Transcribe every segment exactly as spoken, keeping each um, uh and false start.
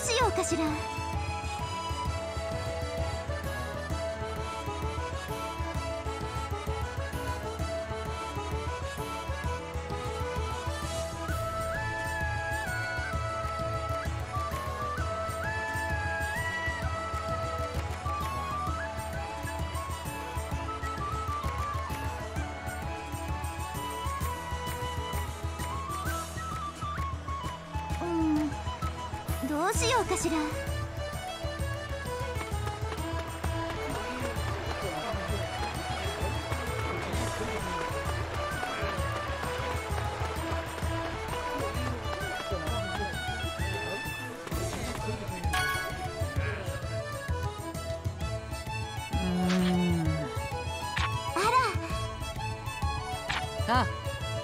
しようかしら。どうしようかしら。 うーん。 あら。あ。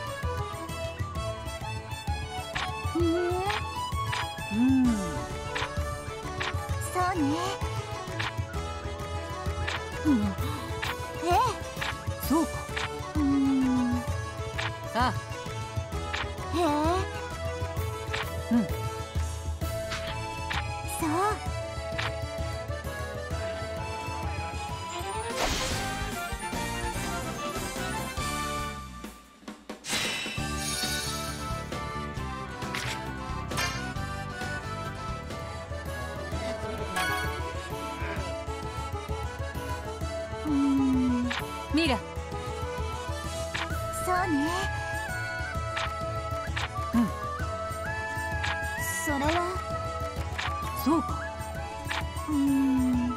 うん。 うん。 そうね。 うん。 ええ。 そうか。 うーん。 あ。 へえ。 うん。 そう。うーん。 ミラ。 そうね。 うん。 それは。 そうか。 うーん。は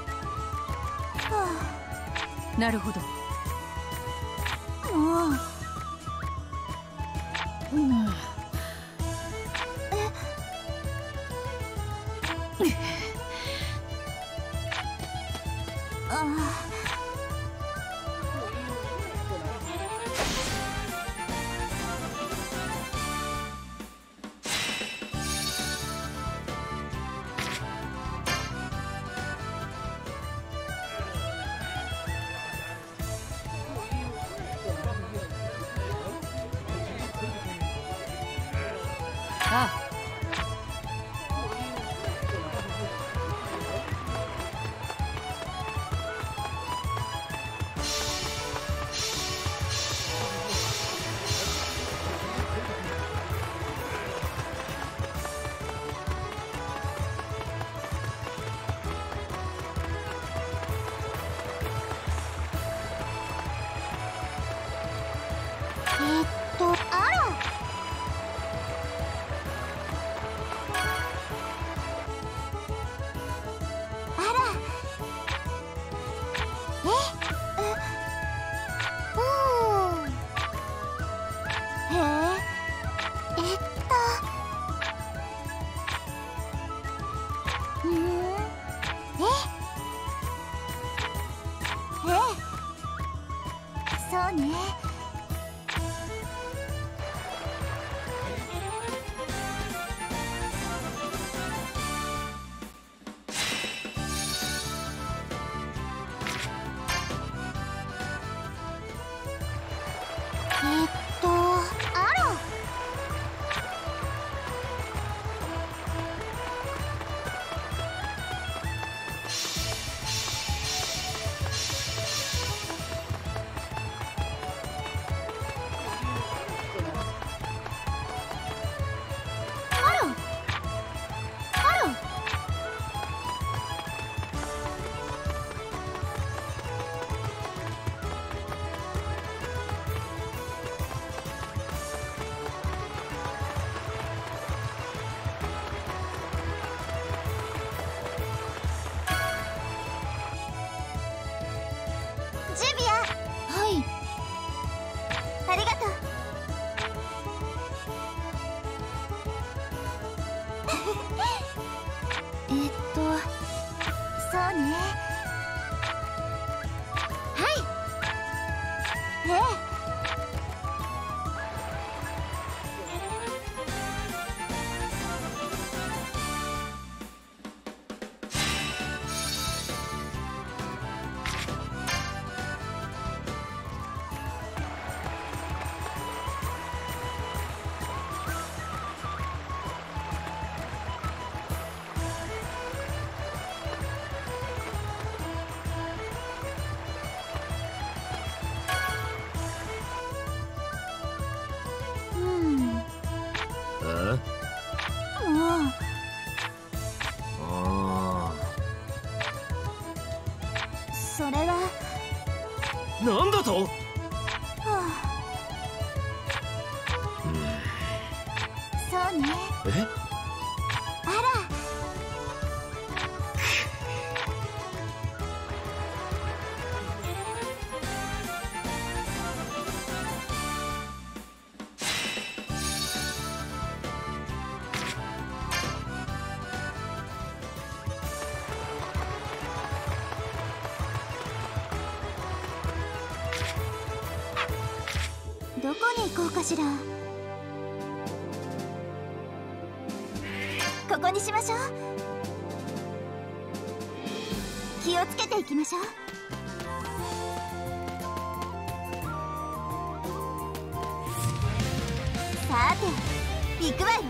なるほど。 あ。もう。 うん。 ああ。 あ。 えーっと、あら。あら。え、え、うーん。へえ。えっと。うーん。え。ええ。そうね。 だと。 はあ、そうね。 え？ あら。どこに行こうかしら。ここにしましょう。気をつけていきましょう。さて行くわよ。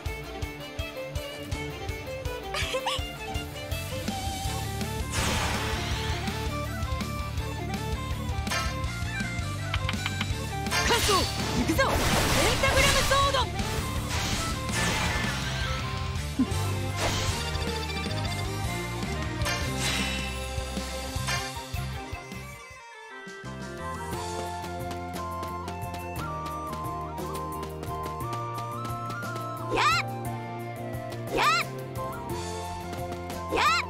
行くぞ、ペンタグラムソード。 やっやっやっ。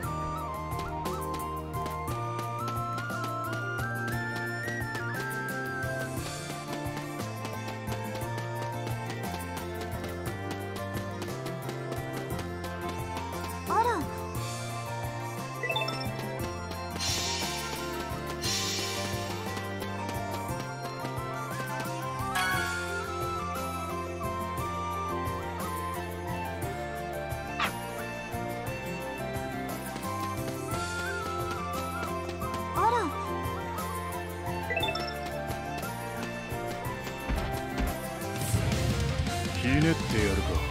あら。あら。 ひねってやるか。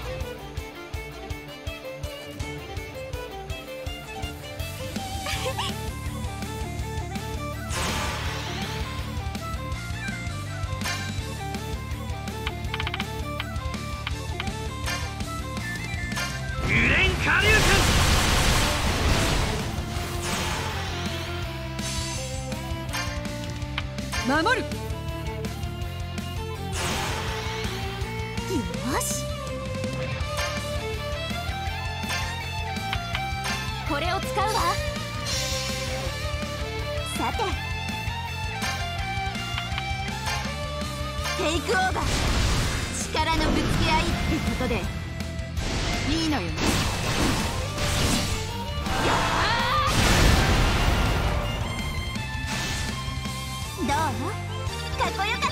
グレン下流守る。 よし。これを使うわ。さてテイクオーバー。力のぶつけ合いってことでいいのよね。どう？かっこよかった？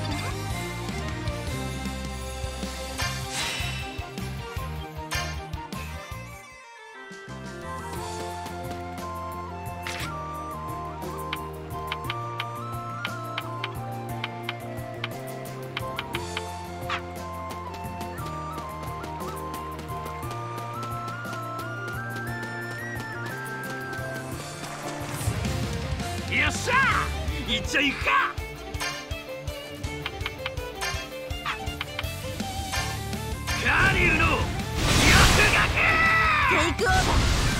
よっしゃー、行っちゃいくか。カリュウの翼テイクオーバー。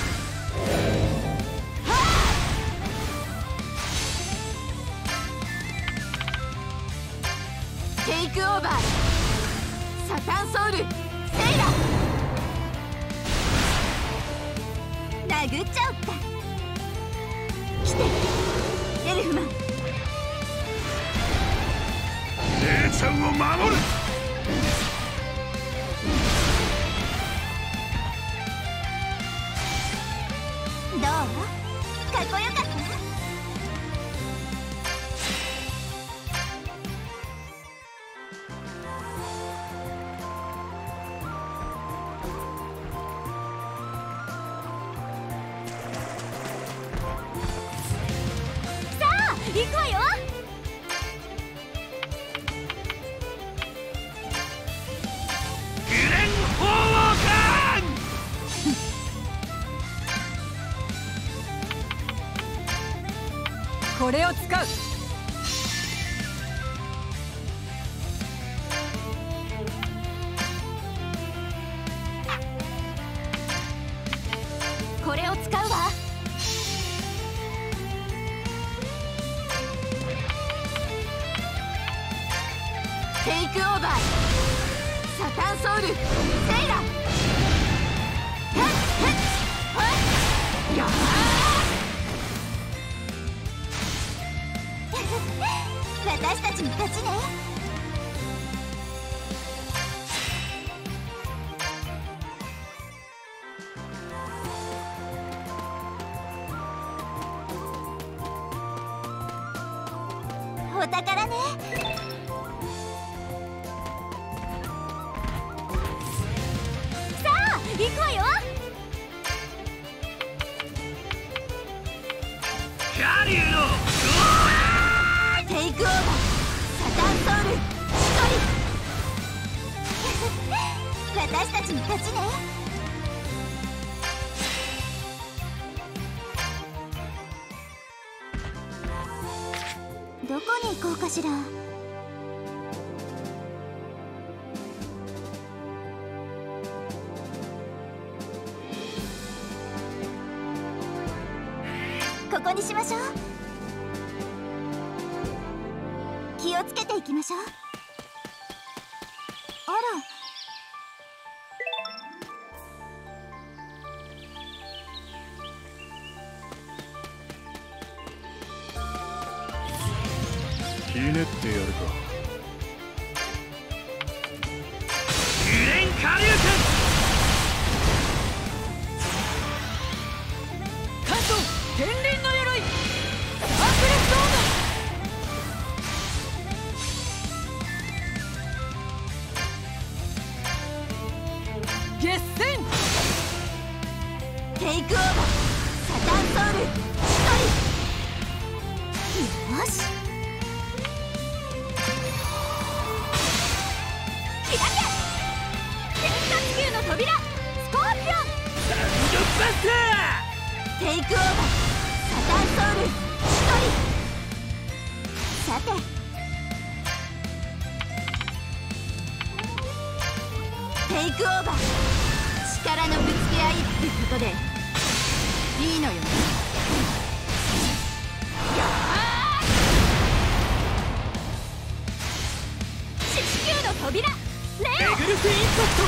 テイクオーバー。サタンソウルセイラ。殴っちゃおっか。来てエルフマン。 姉ちゃんを守る。 どう？かっこよかった？さあ行くわよ。 グレン鳳凰艦。 これを使う。 これを使うわ。 クオーバー。サタンソウルセイラ。はっはっはっやー私たちの勝ちね。お宝ね。さあ行くわよ。 カリュウのテイクオーバー。サタンソウル一人私たちの勝ちね。どこに行こうかしら。ここにしましょう。気をつけていきましょう。あら、 ひねってやるか。 グレンカリュウ関東天輪の鎧アークレストード決戦。 テイクオーバー。サタンソウル一人。よし。キラキラ。天下地球の扉スコーピオン。 サンドバスタテイクオーバー。サタンソウル一人。さてテイクオーバー。力のぶつけ合いってことでいいのよね。地球の扉レオ。 ーレグルスインパクト。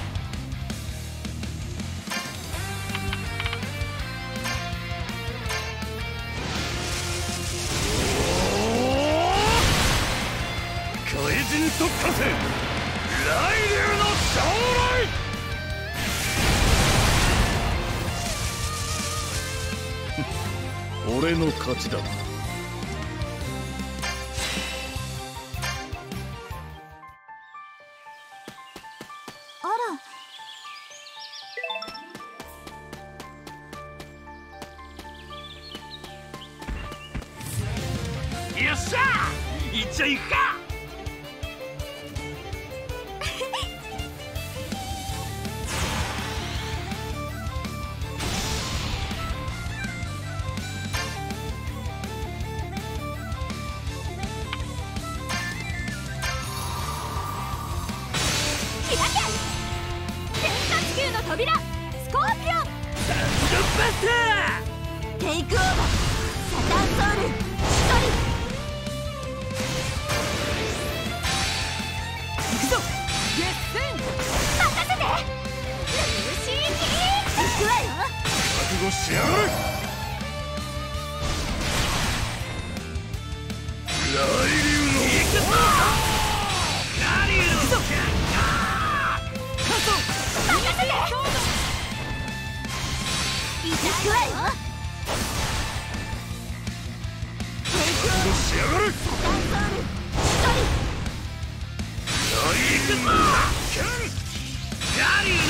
怪人特化戦雷竜の将来。 俺の勝ちだな。 あら、 よっしゃーいっちゃいくか。 キラキラ。天下地球の扉スコーピオン。 サンドバスタテイクオーバー。サタンソウル一人。 行くぞ決戦。 任せて。ルーシーキー行くわよ。 覚悟しやがれ。 雷竜の行くぞカリュウのキャッ関東任せて。行くわよ。テイクオーバー。 しやがれ。 サタンソウル一人。 行くぞカリュウの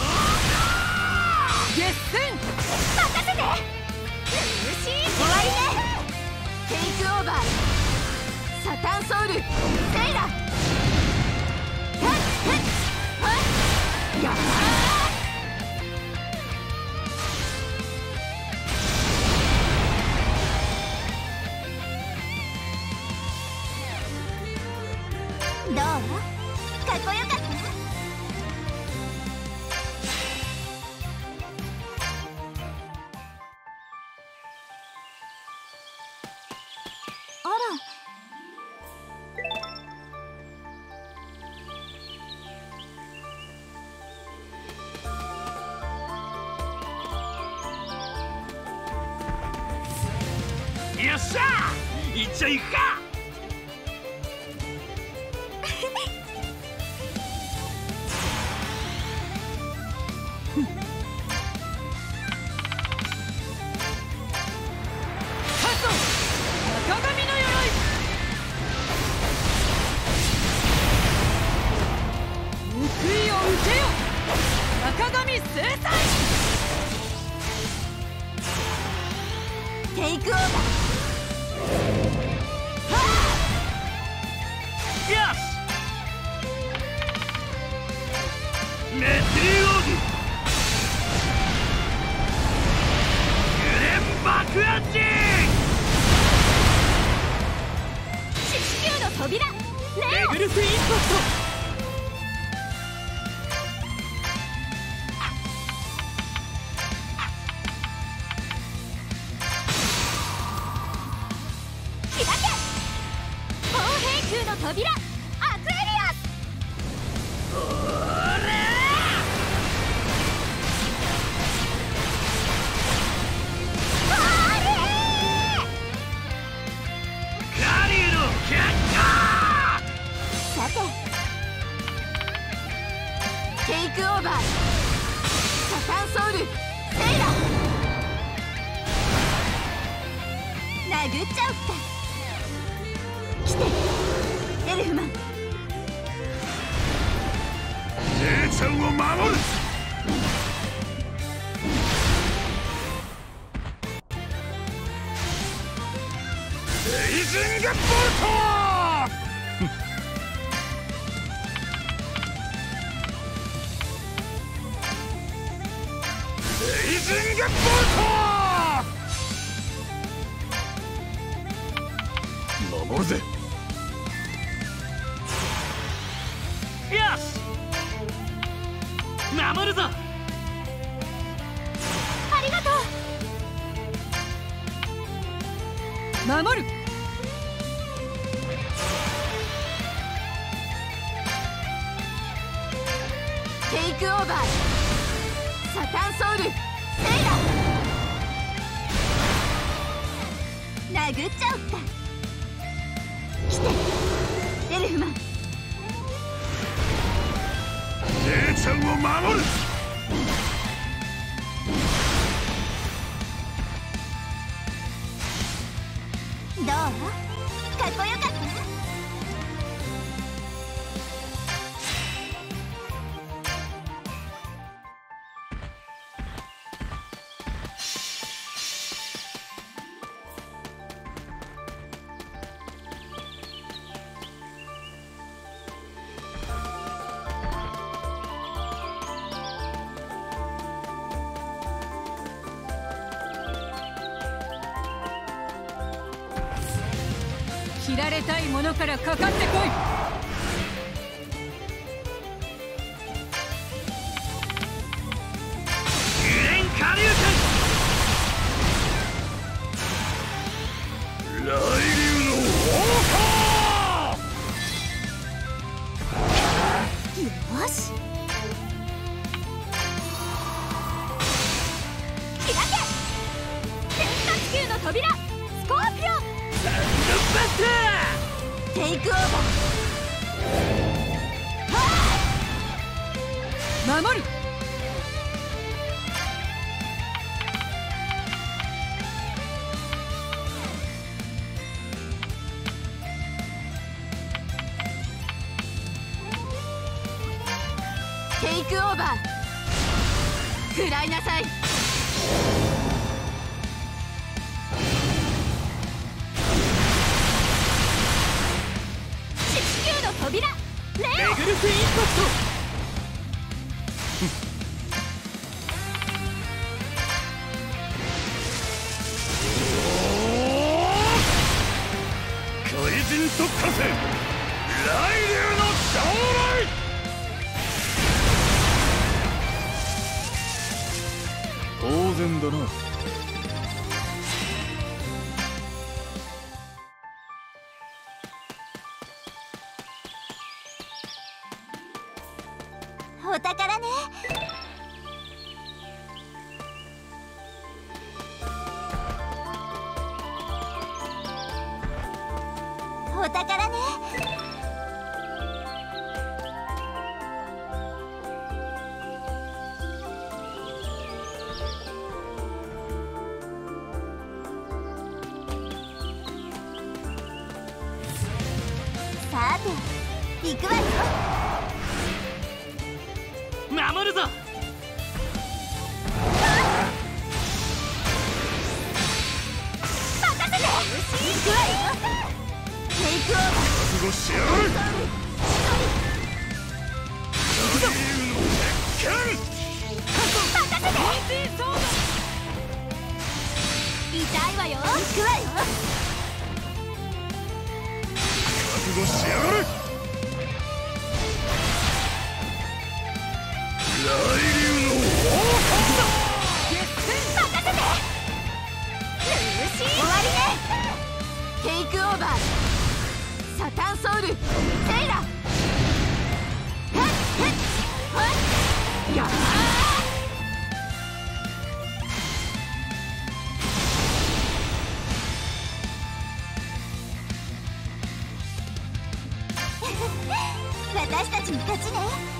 決戦。 任せて。ルーシー終わりね。テイクオーバー。サタンソウルセイラ。はっはっはっやー。どう？かっこよかった？あら、 よっしゃー、いっちゃいくか。 テイクオーバー。 よし、メテリオーググレン爆発四死球の扉レオレグルフインパクト。 扉アクエリアス。 カリーのキャッカー。 さてテイクオーバー。サタンソウルセイラ殴っちゃうって来てエルフマン。 姉ちゃんを守る。レイジングボルトレイジングボルト守るぜ。よし、守るぞ。 ありがとう。 守る。 テイクオーバー。サタンソウルセイラ殴っちゃうって来てエルフマン。 姉ちゃんを守る。 どう？かっこよかった？ 切られたいものからかかってこい。 グレン下流拳。雷流の砲火。 よし開け天下地球の扉スコーピオン。テイクオーバー。守る。 ー。テイクオーバー。食らいなさい。扉レオレグルフインパクト。 怪人特化戦雷流の将来。 当然だな。 お宝ね。 行くわよ。 守るぞ。 任せて。行くわよ。テイクオーバー。 覚悟しやがれ。大竜の鉄拳。 任せて。痛いわよ。行くわよ。 覚悟しやがれ。大竜の任せて。ルーシー終わりね。テイクオーバー。サタンソウルセイラ。はっはっはっやー。私たちの勝ちね。